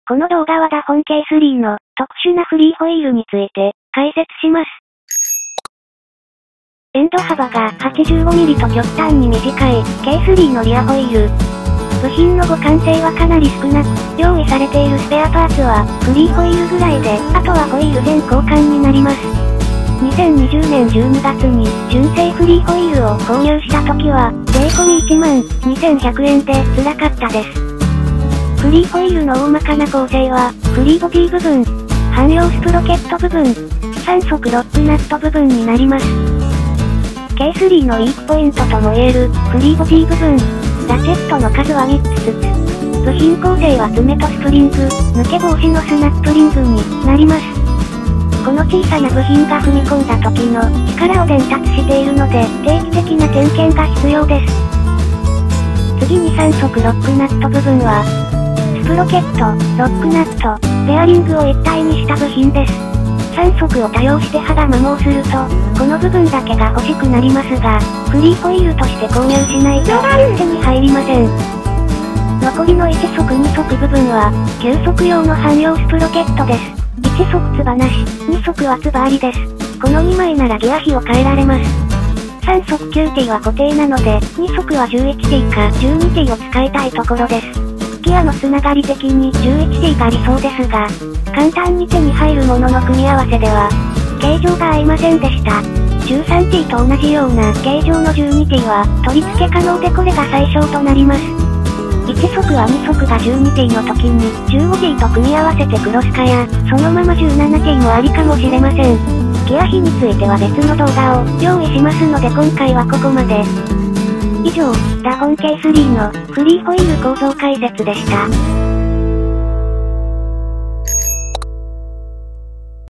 この動画はダホン K3 の特殊なフリーホイールについて解説します。エンド幅が 85mm と極端に短い K3 のリアホイール。部品の互換性はかなり少なく、用意されているスペアパーツはフリーホイールぐらいで、あとはホイール全交換になります。2020年12月に純正フリーホイールを購入した時は、税込み12,100円で辛かったです。フリーホイールの大まかな構成は、フリーボディ部分、汎用スプロケット部分、3速ロックナット部分になります。K3 のウィークポイントとも言える、フリーボディ部分、ラチェットの数は3つずつ。部品構成は爪とスプリング、抜け防止のスナップリングになります。この小さな部品が踏み込んだ時の力を伝達しているので、定期的な点検が必要です。次に3速ロックナット部分は、スプロケット、ロックナット、ベアリングを一体にした部品です。3速を多用して肌摩耗すると、この部分だけが欲しくなりますが、フリーホイールとして購入しないと手に入りません。残りの1速2速部分は、9速用の汎用スプロケットです。1速つばなし、2速はつばありです。この2枚ならギア比を変えられます。3速 9T は固定なので、2速は 11T か 12T を使いたいところです。ギアのつながり的に 11T が理想ですが、簡単に手に入るものの組み合わせでは、形状が合いませんでした。13T と同じような形状の 12T は取り付け可能でこれが最小となります。1速は2速が 12T の時に 15T と組み合わせてクロス化や、そのまま 17T もありかもしれません。ギア比については別の動画を用意しますので今回はここまで。以上、ダホン K3 のフリーホイール構造解説でした。